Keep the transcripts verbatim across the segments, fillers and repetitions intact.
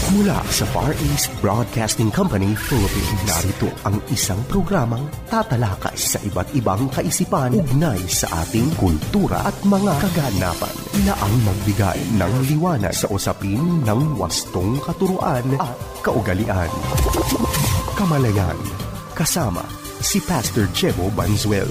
Mula sa Far East Broadcasting Company, Philippines, narito ang isang programang tatalakay sa iba't ibang kaisipan ugnay sa ating kultura at mga kaganapan na ang magbigay ng liwanag sa usapin ng wastong katuruan at kaugalian. Kamalayan, kasama si Pastor Jebo Banzuelo.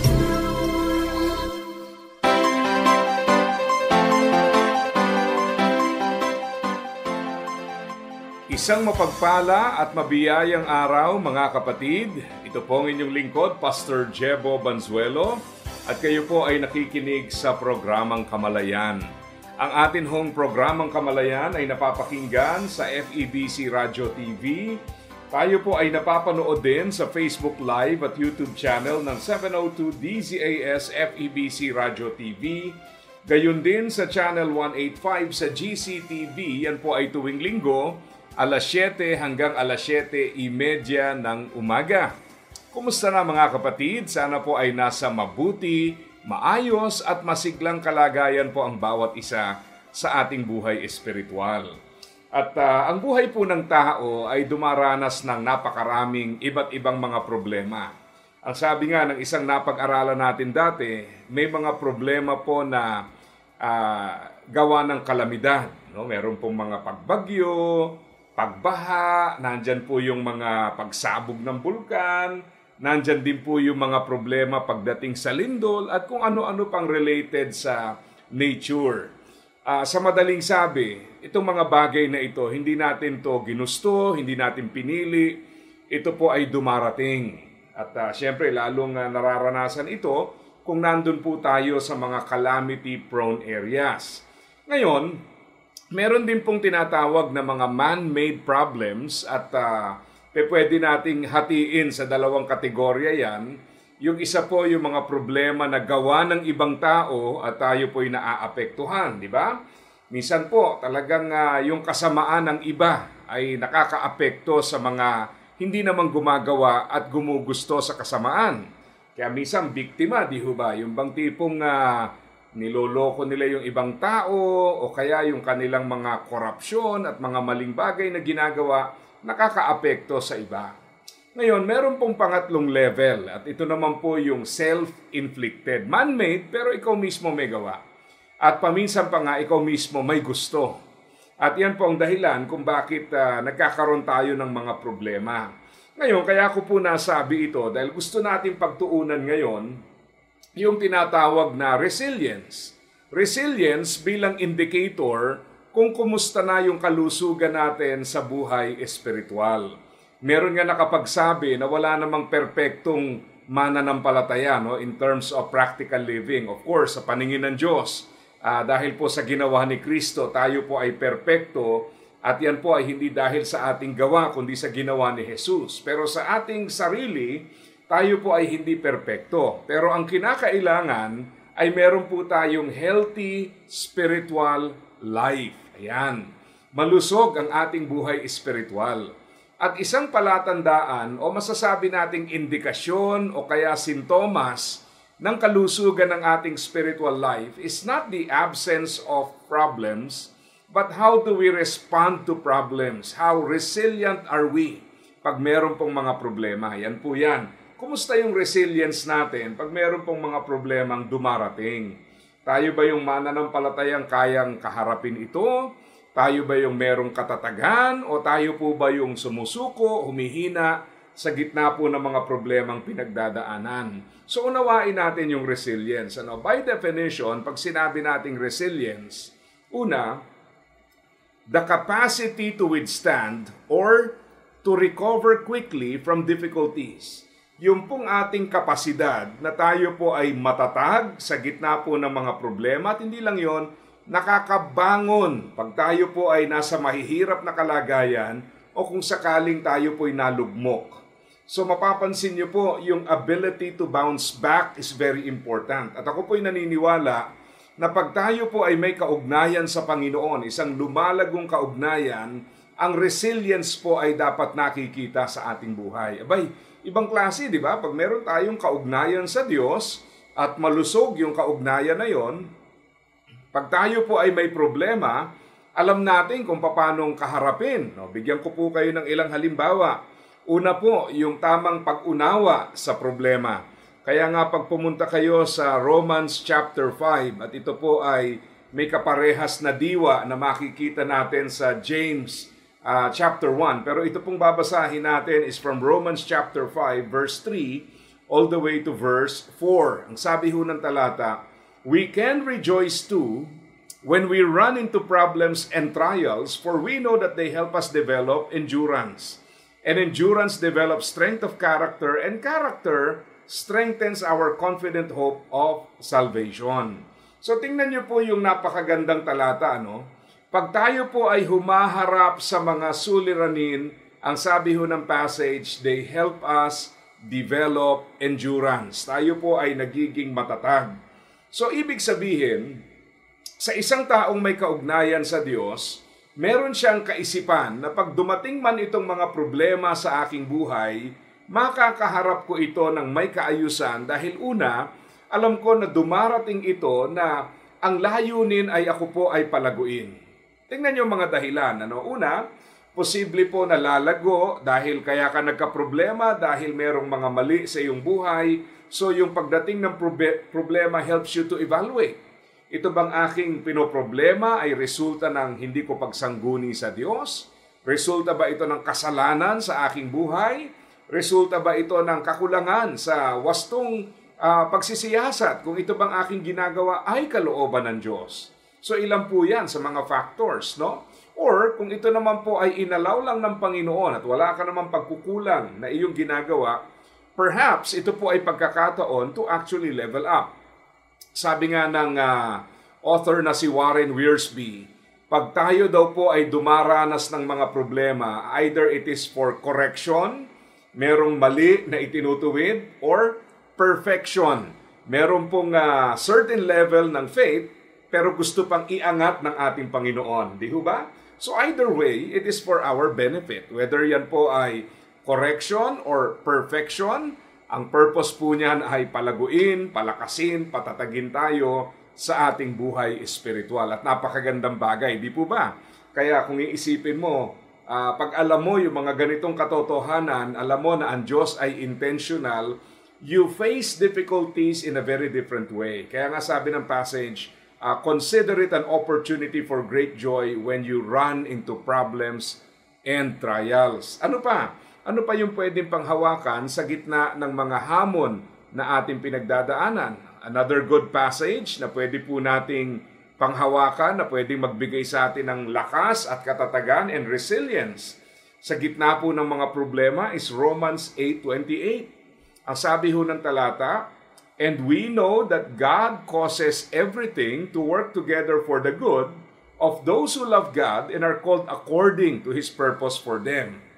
Isang mapagpala at mabiyayang araw mga kapatid. Ito po ang inyong lingkod, Pastor Jebo Banzuelo, at kayo po ay nakikinig sa programang Kamalayan. Ang atin hong programang Kamalayan ay napapakinggan sa F E B C Radio T V. Tayo po ay napapanood din sa Facebook Live at YouTube channel ng seven oh two D Z A S F E B C Radio T V. Gayon din sa Channel one eighty-five sa G C T V. Yan po ay tuwing linggo, alas siyete hanggang alas siyete trenta ng umaga. Kumusta na mga kapatid? Sana po ay nasa mabuti, maayos at masiglang kalagayan po ang bawat isa sa ating buhay espiritual. At uh, ang buhay po ng tao ay dumaranas ng napakaraming iba't ibang mga problema. Ang sabi nga ng isang napag-aralan natin dati, may mga problema po na uh, gawa ng kalamidad. No? Meron pong mga pagbagyo, pagbaha, nandyan po yung mga pagsabog ng bulkan, nandyan din po yung mga problema pagdating sa lindol at kung ano-ano pang related sa nature. Uh, sa madaling sabi, itong mga bagay na ito, hindi natin to ginusto, hindi natin pinili, ito po ay dumarating. At uh, syempre, lalong uh, nararanasan ito kung nandun po tayo sa mga calamity-prone areas. Ngayon, meron din pong tinatawag na mga man-made problems at uh, pwede nating hatiin sa dalawang kategorya yan. Yung isa po yung mga problema na gawa ng ibang tao at tayo po'y naaapektuhan, di ba? Minsan po talagang uh, yung kasamaan ng iba ay nakakaapekto sa mga hindi naman gumagawa at gumugusto sa kasamaan. Kaya minsan biktima, di ho ba? Yung bang tipong Uh, niloloko nila yung ibang tao o kaya yung kanilang mga korupsyon at mga maling bagay na ginagawa nakakaapekto sa iba. Ngayon, meron pong pangatlong level at ito naman po yung self-inflicted. Man-made pero ikaw mismo may gawa. At paminsan pa nga ikaw mismo may gusto. At yan po ang dahilan kung bakit uh, nagkakaroon tayo ng mga problema. Ngayon, kaya ko po nasabi ito dahil gusto natin pagtuunan ngayon yung tinatawag na resilience. Resilience bilang indicator kung kumusta na yung kalusugan natin sa buhay espiritual. Meron nga nakapagsabi na wala namang perpektong mananampalataya no, in terms of practical living. Of course, sa paningin ng Diyos, uh, dahil po sa ginawa ni Kristo, tayo po ay perpekto at yan po ay hindi dahil sa ating gawa kundi sa ginawa ni Jesus. Pero sa ating sarili, tayo po ay hindi perpekto. Pero ang kinakailangan ay meron po tayong healthy spiritual life. Ayan. Malusog ang ating buhay espiritual. At isang palatandaan o masasabi nating indikasyon o kaya sintomas ng kalusugan ng ating spiritual life is not the absence of problems, but how do we respond to problems? How resilient are we pag meron pong mga problema? Yan po yan. Kumusta yung resilience natin pag meron pong mga problemang dumarating? Tayo ba yung mananampalatayang kayang kaharapin ito? Tayo ba yung merong katatagan? O tayo po ba yung sumusuko, humihina sa gitna po ng mga problemang pinagdadaanan? So unawain natin yung resilience. Ano? By definition, pag sinabi nating resilience, una, the capacity to withstand or to recover quickly from difficulties. Yung pong ating kapasidad na tayo po ay matatag sa gitna po ng mga problema at hindi lang yon, nakakabangon pag tayo po ay nasa mahihirap na kalagayan o kung sakaling tayo po ay nalugmok. So mapapansin niyo po, yung ability to bounce back is very important. At ako po ay naniniwala na pag tayo po ay may kaugnayan sa Panginoon, isang lumalagong kaugnayan, ang resilience po ay dapat nakikita sa ating buhay. Abay, ibang klase, di ba? Pag meron tayong kaugnayan sa Diyos at malusog yung kaugnayan na yon, pag tayo po ay may problema alam natin kung paano kaharapin. No? Bigyan ko po kayo ng ilang halimbawa. Una po, yung tamang pag-unawa sa problema. Kaya nga pag pumunta kayo sa Romans chapter five, at ito po ay may kaparehas na diwa na makikita natin sa James uh, chapter one. Pero ito pong babasahin natin is from Romans chapter five, verse three, all the way to verse four. Ang sabi ho ng talata, we can rejoice too when we run into problems and trials, for we know that they help us develop endurance. And endurance develops strength of character, and character strengthens our confident hope of salvation. So tingnan niyo po yung napakagandang talata, ano? Pag tayo po ay humaharap sa mga suliranin, ang sabi ho ng passage, they help us develop endurance. Tayo po ay nagiging matatag. So ibig sabihin, sa isang taong may kaugnayan sa Diyos, meron siyang kaisipan na pag dumating man itong mga problema sa aking buhay, makakaharap ko ito ng may kaayusan dahil una, alam ko na dumarating ito na ang layunin ay ako po ay palaguin. Tingnan niyo mga dahilan. Ano? Una, posible po na lalago dahil kaya ka nagka-problema, dahil merong mga mali sa iyong buhay. So yung pagdating ng probe- problema helps you to evaluate. Ito bang aking pinoproblema ay resulta ng hindi ko pagsangguni sa Diyos? Resulta ba ito ng kasalanan sa aking buhay? Resulta ba ito ng kakulangan sa wastong uh, pagsisiyasat? Kung ito bang aking ginagawa ay kalooban ng Diyos? So ilan po yan sa mga factors, no? Or kung ito naman po ay inalaw lang ng Panginoon at wala ka naman pagkukulang na iyong ginagawa, perhaps ito po ay pagkakataon to actually level up. Sabi nga ng uh, author na si Warren Wiersbe, pag tayo daw po ay dumaranas ng mga problema, either it is for correction, merong mali na itinutuwid, or perfection. Meron pong uh, certain level ng faith, pero gusto pang iangat ng ating Panginoon. Di ho ba? So either way, it is for our benefit. Whether yan po ay correction or perfection, ang purpose po niyan ay palaguin, palakasin, patatagin tayo sa ating buhay espiritual. At napakagandang bagay, di po ba? Kaya kung iisipin mo, uh, pag alam mo yung mga ganitong katotohanan, alam mo na ang Diyos ay intentional, you face difficulties in a very different way. Kaya nga sabi ng passage, uh, consider it an opportunity for great joy when you run into problems and trials. Ano pa? Ano pa yung pwedeng panghawakan sa gitna ng mga hamon na ating pinagdadaanan? Another good passage na pwede po nating panghawakan, na pwedeng magbigay sa atin ng lakas at katatagan and resilience sa gitna po ng mga problema is Romans eight twenty-eight. Ang sabi ho ng talata, and we know that God causes everything to work together for the good of those who love God and are called according to His purpose for them.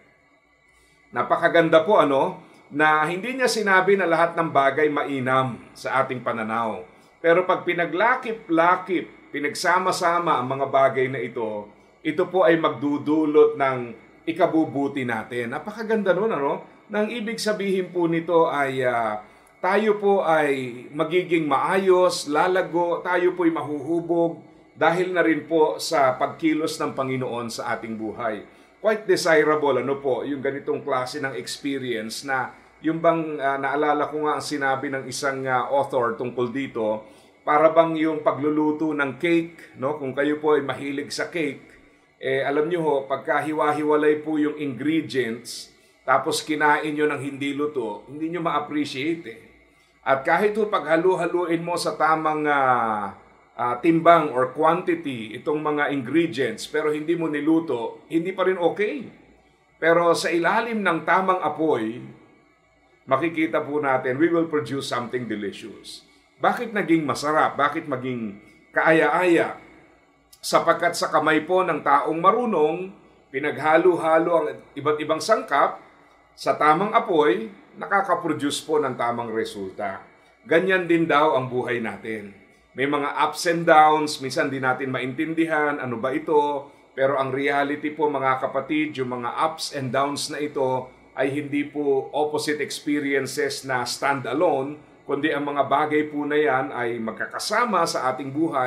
Napakaganda po ano, na hindi niya sinabi na lahat ng bagay mainam sa ating pananaw. Pero pag pinaglakip-lakip, pinagsama-sama ang mga bagay na ito, ito po ay magdudulot ng ikabubuti natin. Napakaganda nun, ano? Nang ibig sabihin po nito ay uh, tayo po ay magiging maayos, lalago, tayo po ay mahuhubog dahil na rin po sa pagkilos ng Panginoon sa ating buhay. Quite desirable, ano po, yung ganitong klase ng experience na yung bang uh, naalala ko nga ang sinabi ng isang uh, author tungkol dito, para bang yung pagluluto ng cake, no? Kung kayo po ay mahilig sa cake, eh alam niyo ho, pagka hiwa-hiwalay po yung ingredients, tapos kinain nyo ng hindi luto, hindi nyo ma-appreciate eh. At kahit ho paghalu-haluin mo sa tamang uh, Uh, timbang or quantity itong mga ingredients pero hindi mo niluto, hindi pa rin okay. Pero sa ilalim ng tamang apoy, makikita po natin, we will produce something delicious. Bakit naging masarap? Bakit maging kaaya-aya? Sapagkat sa kamay po ng taong marunong, pinaghalo-halo ang iba't ibang sangkap, sa tamang apoy, nakakaproduce po ng tamang resulta. Ganyan din daw ang buhay natin. May mga ups and downs, minsan di natin maintindihan ano ba ito, pero ang reality po mga kapatid, yung mga ups and downs na ito ay hindi po opposite experiences na stand alone, kundi ang mga bagay po na yan ay magkakasama sa ating buhay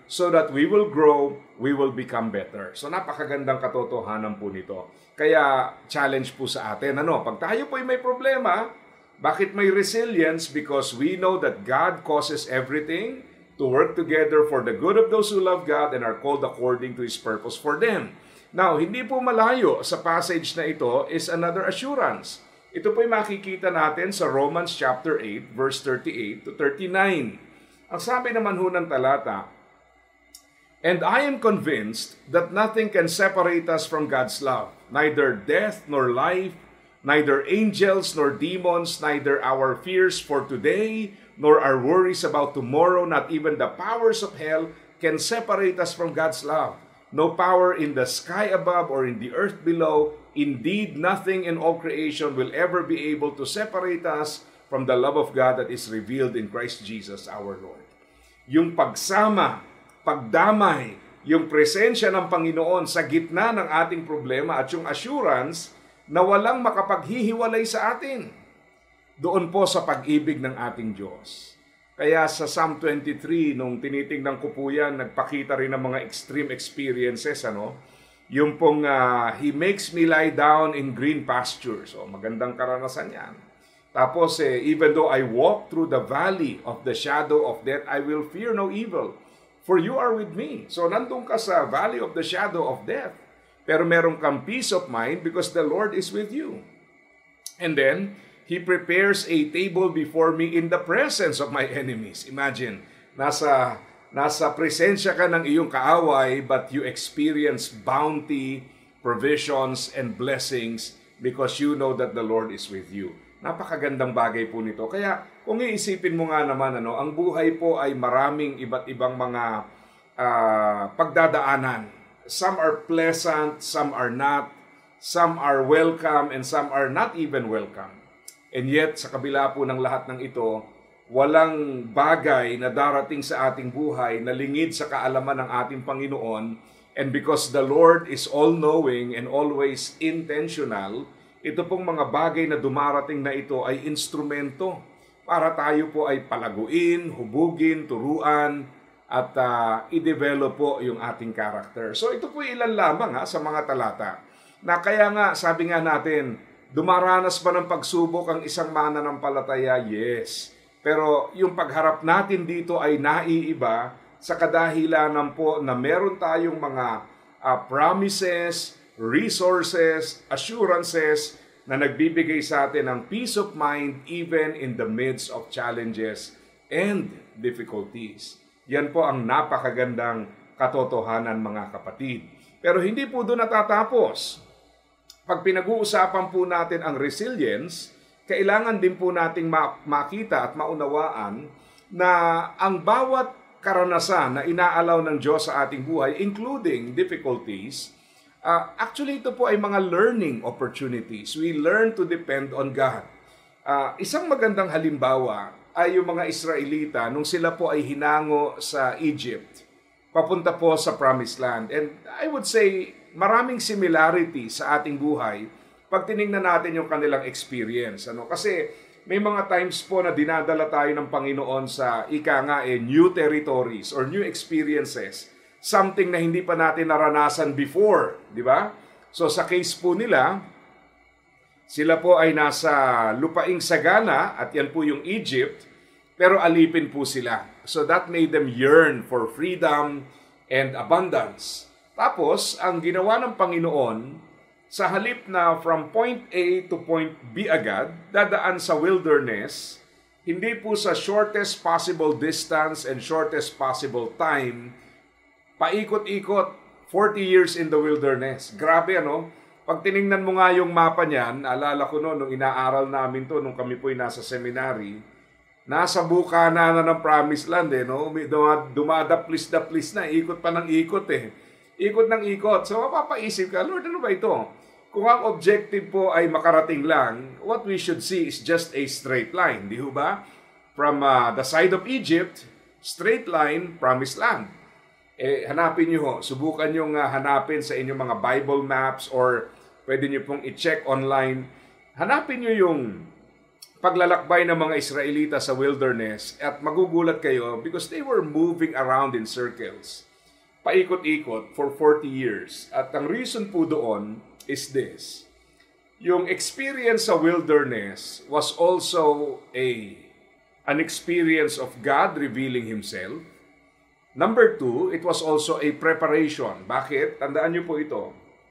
so that we will grow, we will become better. So napakagandang katotohanan po nito. Kaya challenge po sa atin. Ano, pag tayo po ay may problema, bakit may resilience? Because we know that God causes everything to work together for the good of those who love God and are called according to His purpose for them. Now, hindi po malayo sa passage na ito is another assurance. Ito po ay makikita natin sa Romans chapter eight, verse thirty-eight to thirty-nine. Ang sabi naman ho ng talata, "And I am convinced that nothing can separate us from God's love, neither death nor life, neither angels nor demons, neither our fears for today, nor our worries about tomorrow, not even the powers of hell can separate us from God's love. No power in the sky above or in the earth below, indeed nothing in all creation will ever be able to separate us from the love of God that is revealed in Christ Jesus our Lord." Yung pagsama, pagdamay, yung presensya ng Panginoon sa gitna ng ating problema at yung assurance na walang makapaghihiwalay sa atin. Doon po sa pag-ibig ng ating Diyos. Kaya sa Psalm twenty-three, nung tinitingnan ko po yan, nagpakita rin ng mga extreme experiences, ano? Yung pong, uh, He makes me lie down in green pastures. So, magandang karanasan yan. Tapos, eh, even though I walk through the valley of the shadow of death, I will fear no evil, for you are with me. So, nandun ka sa valley of the shadow of death. Pero meron kang peace of mind because the Lord is with you. And then, He prepares a table before me in the presence of my enemies. Imagine, nasa, nasa presensya ka ng iyong kaaway, but you experience bounty, provisions, and blessings because you know that the Lord is with you. Napakagandang bagay po nito. Kaya kung iisipin mo nga naman, ano, ang buhay po ay maraming iba't ibang mga uh, pagdadaanan. Some are pleasant, some are not, some are welcome, and some are not even welcome. And yet, sa kabila po ng lahat ng ito, walang bagay na darating sa ating buhay na lingid sa kaalaman ng ating Panginoon. And because the Lord is all-knowing and always intentional, ito pong mga bagay na dumarating na ito ay instrumento para tayo po ay palaguin, hubugin, turuan, at uh, i-develop po yung ating character. So ito po ilan lamang ha, sa mga talata. Na kaya nga, sabi nga natin, dumaranas ba ng pagsubok ang isang mananampalataya? Yes. Pero yung pagharap natin dito ay naiiba sa kadahilanan po na meron tayong mga uh, promises, resources, assurances na nagbibigay sa atin ng peace of mind even in the midst of challenges and difficulties. Yan po ang napakagandang katotohanan, mga kapatid. Pero hindi po doon natatapos. Pag pinag-uusapan po natin ang resilience, kailangan din po nating makita at maunawaan na ang bawat karanasan na inaalaw ng Diyos sa ating buhay, including difficulties, uh, actually ito po ay mga learning opportunities. We learn to depend on God. Uh, isang magandang halimbawa ay yung mga Israelita nung sila po ay hinango sa Egypt, papunta po sa Promised Land. And I would say, maraming similarity sa ating buhay pag tinignan natin yung kanilang experience. Ano? Kasi may mga times po na dinadala tayo ng Panginoon sa ika nga eh, new territories or new experiences. Something na hindi pa natin naranasan before. Di ba? So sa case po nila, sila po ay nasa lupaing sagana at yan po yung Egypt, pero alipin po sila. So that made them yearn for freedom and abundance. Tapos, ang ginawa ng Panginoon, sa halip na from point A to point B agad, dadaan sa wilderness, hindi po sa shortest possible distance and shortest possible time, paikot-ikot, forty years in the wilderness. Grabe, ano? Pag tiningnan mo nga yung mapa niyan, alala ko noon, nung inaaral namin to, nung kami po'y nasa seminary, nasa bukana na ng Promised Land, eh, no? Dumadaplis-daplis na, ikot pa ng ikot, eh. Ikot ng ikot. So, mapapaisip ka, Lord, ano ba ito? Kung ang objective po ay makarating lang, what we should see is just a straight line. Di ba? From uh, the side of Egypt, straight line, Promised Land. Eh, hanapin nyo ho. Subukan nyo nga hanapin sa inyong mga Bible maps or pwede nyo pong i-check online. Hanapin nyo yung paglalakbay ng mga Israelita sa wilderness at magugulat kayo because they were moving around in circles. Paikot-ikot for forty years. At ang reason po doon is this. Yung experience sa wilderness was also a an experience of God revealing Himself. Number two, it was also a preparation. Bakit? Tandaan niyo po ito.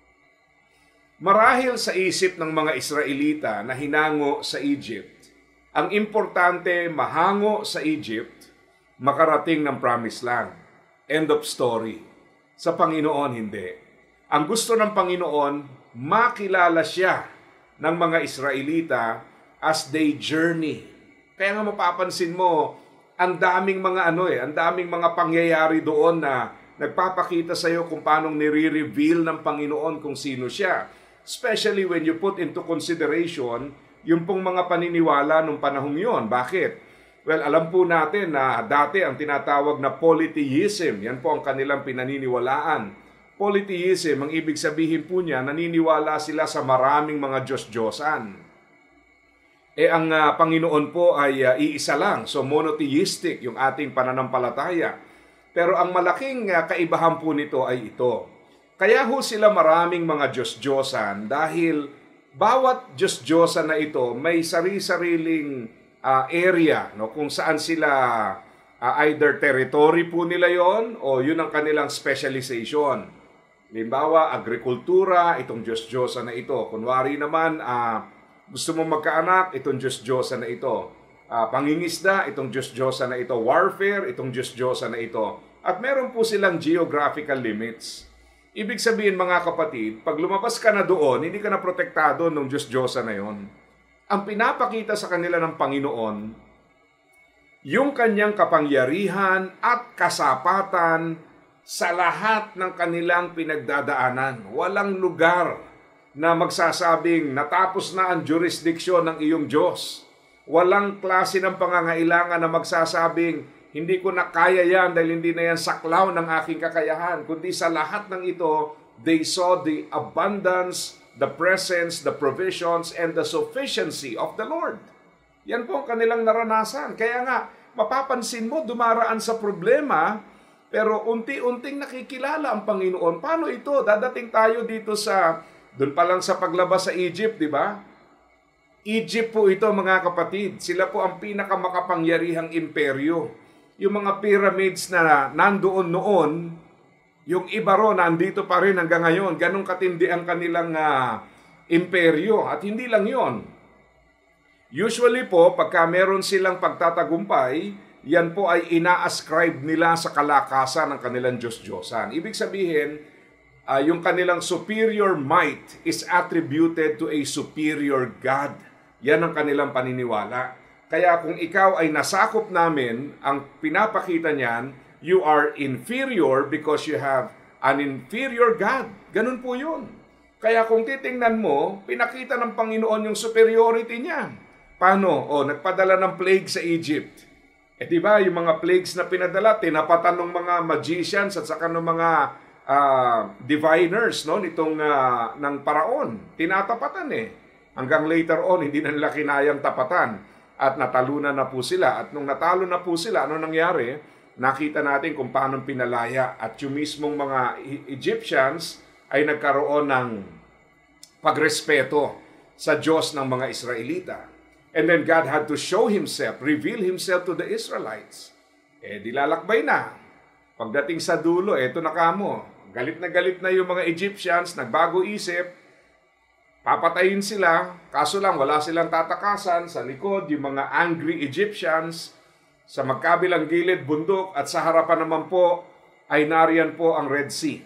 Marahil sa isip ng mga Israelita na hinango sa Egypt, ang importante mahango sa Egypt, makarating ng promised land. End of story. Sa Panginoon, hindi. Ang gusto ng Panginoon, makilala siya ng mga Israelita as they journey. Kaya nga mapapansin mo, ang daming mga ano eh, ang daming mga pangyayari doon na nagpapakita sa iyo kung paano nire-reveal ng Panginoon kung sino siya. Especially when you put into consideration yung pong mga paniniwala nung panahong yon. Bakit? Well, alam po natin na dati ang tinatawag na polytheism, yan po ang kanilang pinaniniwalaan. Polytheism, ang ibig sabihin po niya, naniniwala sila sa maraming mga Diyos-Diyosan. Eh ang uh, Panginoon po ay uh, iisa lang, so monotheistic yung ating pananampalataya. Pero ang malaking uh, kaibahan po nito ay ito. Kaya ho sila maraming mga Diyos-Diyosan dahil bawat Diyos-Diyosan na ito may sari-sariling uh, area no, kung saan sila uh, either territory po nila yon o yun ang kanilang specialization. Halimbawa, agrikultura, itong Diyos-Diyosan na ito. Kunwari naman, uh, gusto mo magkaanak, itong Diyos-Diyosan na ito. Uh, pangingisda, itong Diyos-Diyosan na ito. Warfare, itong Diyos-Diyosan na ito. At meron po silang geographical limits. Ibig sabihin mga kapatid, pag lumabas ka na doon, hindi ka na protektado ng Diyos-Diyosan na yon. Ang pinapakita sa kanila ng Panginoon, yung kanyang kapangyarihan at kasapatan sa lahat ng kanilang pinagdadaanan. Walang lugar na magsasabing natapos na ang jurisdiksyon ng iyong Diyos. Walang klase ng pangangailangan na magsasabing hindi ko na kaya yan dahil hindi na yan saklaw ng aking kakayahan. Kundi sa lahat ng ito, they saw the abundance, the presence, the provisions, and the sufficiency of the Lord. Yan po ang kanilang naranasan. Kaya nga, mapapansin mo, dumaraan sa problema, pero unti-unting nakikilala ang Panginoon. Paano ito? Dadating tayo dito sa, doon pa lang sa paglabas sa Egypt, di ba? Egypt po ito mga kapatid. Sila po ang pinakamakapangyarihang imperyo. Yung mga pyramids na nandoon noon, yung iba ro nandito pa rin hanggang ngayon. Ganong katindi ang kanilang uh, imperyo. At hindi lang yon. Usually po, pagka meron silang pagtatagumpay, yan po ay ina-ascribe nila sa kalakasan ng kanilang Diyos-Diyosan. Ibig sabihin, uh, yung kanilang superior might is attributed to a superior God. Yan ang kanilang paniniwala. Kaya kung ikaw ay nasakop namin, ang pinapakita niyan, you are inferior because you have an inferior God. Ganun po yun. Kaya kung titingnan mo, pinakita ng Panginoon yung superiority niya. Paano? O, nagpadala ng plague sa Egypt. Eh di ba, yung mga plagues na pinadala, tinapatan ng mga magicians at saka ng mga uh, diviners no, nitong uh, ng paraon. Tinatapatan eh. Hanggang later on, hindi na nila kinayang tapatan. At natalunan na po sila. At nung natalo na po sila, ano nangyari? Nakita natin kung paano pinalaya. At yung mismong mga Egyptians ay nagkaroon ng pagrespeto sa Diyos ng mga Israelita. And then God had to show Himself, reveal Himself to the Israelites. Eh, dilalakbay na. Pagdating sa dulo, eto na kamo. Galit na galit na yung mga Egyptians, nagbago isip, papatayin sila, kaso lang wala silang tatakasan. Sa likod, yung mga angry Egyptians, sa magkabilang gilid, bundok, at sa harapan naman po, ay nariyan po ang Red Sea.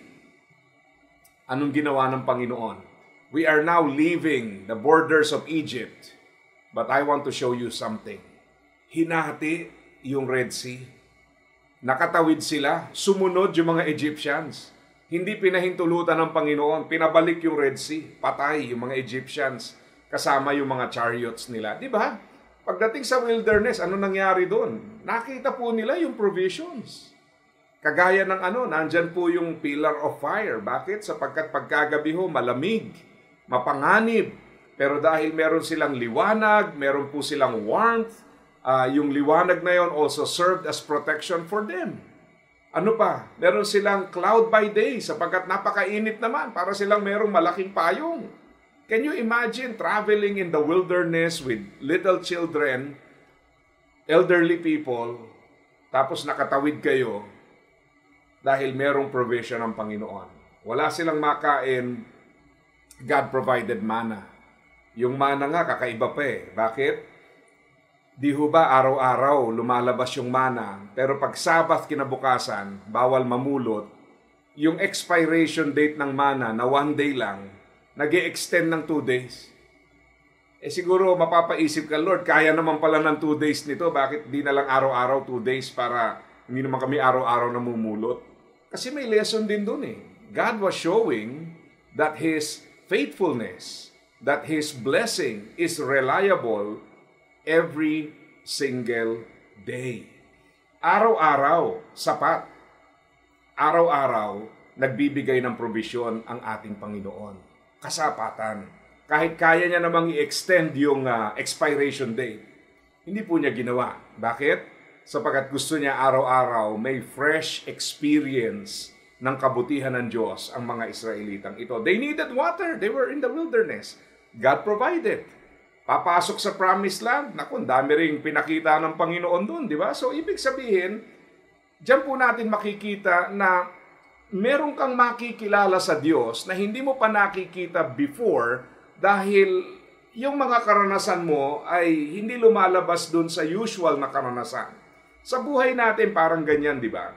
Anong ginawa ng Panginoon? We are now leaving the borders of Egypt. But I want to show you something. Hinati yung Red Sea. Nakatawid sila. Sumunod yung mga Egyptians. Hindi pinahintulutan ng Panginoon. Pinabalik yung Red Sea. Patay yung mga Egyptians. Kasama yung mga chariots nila. Di ba? Pagdating sa wilderness, ano nangyari doon? Nakita po nila yung provisions. Kagaya ng ano, nandyan po yung pillar of fire. Bakit? Sapagkat pagkagabi ho, malamig, mapanganib. Pero dahil meron silang liwanag, meron po silang warmth, uh, yung liwanag na yon also served as protection for them. Ano pa? Meron silang cloud by day sapagkat napakainit naman para silang merong malaking payong. Can you imagine traveling in the wilderness with little children, elderly people, tapos nakatawid kayo dahil merong provision ng Panginoon. Wala silang makain, God provided manna. Yung mana nga, kakaiba pa eh. Bakit? Di ho ba araw-araw lumalabas yung mana, pero pag Sabbath kinabukasan, bawal mamulot, yung expiration date ng mana na one day lang, nag-e-extend ng two days. Eh siguro mapapaisip ka, Lord, kaya naman pala ng two days nito, bakit di na lang araw-araw two days para hindi naman kami araw-araw namumulot? Kasi may lesson din dun eh. God was showing that His faithfulness, that His blessing is reliable every single day. Araw-araw, sapat. Araw-araw, nagbibigay ng probisyon ang ating Panginoon. Kasapatan. Kahit kaya niya namang i-extend yung uh, expiration date, hindi po niya ginawa. Bakit? Sapagkat gusto niya araw-araw may fresh experience ng kabutihan ng Diyos ang mga Israelitang ito. They needed water. They were in the wilderness. God provided. Papasok sa promised land. Naku, dami ring pinakita ng Panginoon doon, di ba? So, ibig sabihin, diyan po natin makikita na meron kang makikilala sa Diyos na hindi mo pa nakikita before dahil yung mga karanasan mo ay hindi lumalabas doon sa usual na karanasan. Sa buhay natin, parang ganyan, di ba?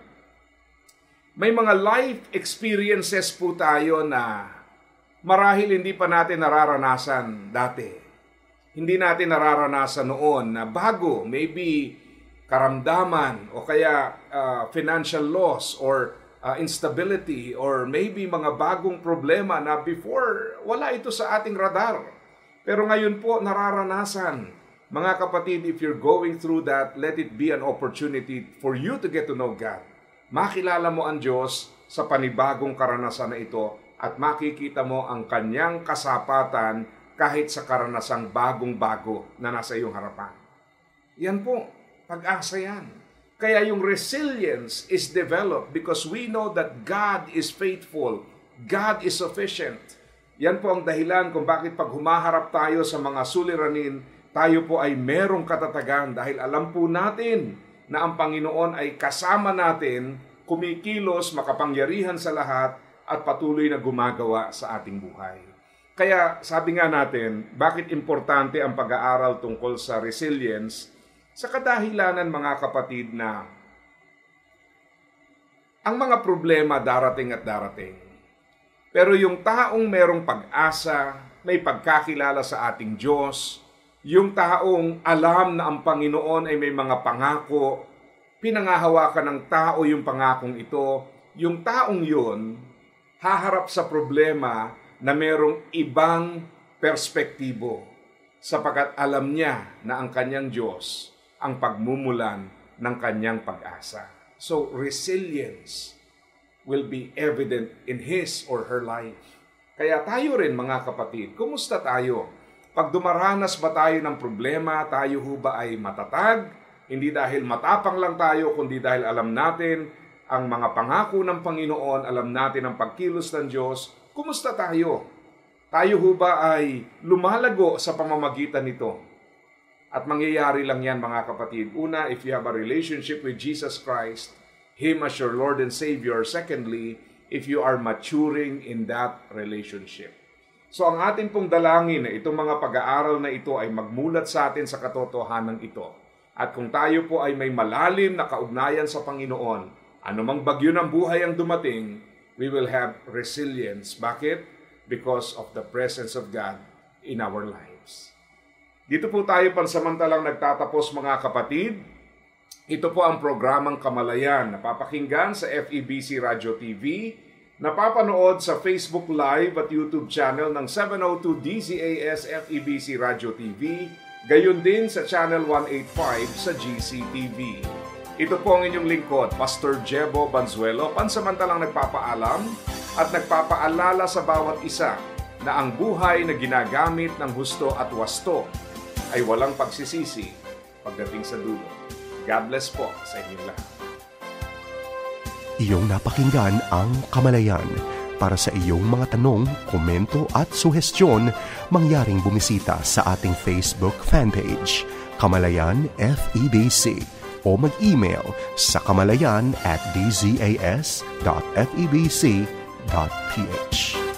May mga life experiences po tayo na marahil hindi pa natin nararanasan dati. Hindi natin nararanasan noon na bago, maybe karamdaman o kaya uh, financial loss or uh, instability or maybe mga bagong problema na before wala ito sa ating radar. Pero ngayon po nararanasan. Mga kapatid, if you're going through that, let it be an opportunity for you to get to know God. Makilala mo ang Diyos sa panibagong karanasan na ito at makikita mo ang kanyang kasapatan kahit sa karanasang bagong-bago na nasa iyong harapan. Yan po, pag-asa yan. Kaya yung resilience is developed because we know that God is faithful. God is sufficient. Yan po ang dahilan kung bakit pag humaharap tayo sa mga suliranin, tayo po ay merong katatagan dahil alam po natin na ang Panginoon ay kasama natin, kumikilos, makapangyarihan sa lahat, at patuloy na gumagawa sa ating buhay. Kaya sabi nga natin, bakit importante ang pag-aaral tungkol sa resilience? Sa kadahilanan mga kapatid na ang mga problema darating at darating. Pero yung taong merong pag-asa, may pagkakilala sa ating Diyos, yung taong alam na ang Panginoon ay may mga pangako, pinangahawakan ng tao yung pangakong ito, yung taong yun, haharap sa problema na merong ibang perspektibo sapagkat alam niya na ang kanyang Diyos ang pagmumulan ng kanyang pag-asa. So, resilience will be evident in his or her life. Kaya tayo rin mga kapatid, kumusta tayo? Pag dumaranas ba tayo ng problema, tayo ho ba ay matatag? Hindi dahil matapang lang tayo, kundi dahil alam natin ang mga pangako ng Panginoon, alam natin ang pagkilos ng Diyos. Kumusta tayo? Tayo ho ba ay lumalago sa pamamagitan nito? At mangyayari lang yan mga kapatid. Una, if you have a relationship with Jesus Christ, Him as your Lord and Savior. Secondly, if you are maturing in that relationship. So ang ating pong dalangin na itong mga pag-aaral na ito ay magmulat sa atin sa katotohanan ito. At kung tayo po ay may malalim na kaugnayan sa Panginoon, anumang bagyo ng buhay ang dumating, we will have resilience. Bakit? Because of the presence of God in our lives. Dito po tayo pansamantalang nagtatapos mga kapatid. Ito po ang programang Kamalayan, napapakinggan sa F E B C Radio T V, napapanood sa Facebook Live at YouTube channel ng seven oh two D Z A S F E B C Radio T V, gayon din sa Channel one eighty-five sa G C T V. Ito po ang inyong lingkod, Pastor Jebo Banzuelo, pansamantalang nagpapaalam at nagpapaalala sa bawat isa na ang buhay na ginagamit ng husto at wasto ay walang pagsisisi pagdating sa dulo. God bless po sa inyong lahat. Iyong napakinggan ang Kamalayan. Para sa iyong mga tanong, komento at suhestyon, mangyaring bumisita sa ating Facebook fanpage, Kamalayan F E B C, o mag-email sa kamalayan at d z a s dot f e b c dot p h.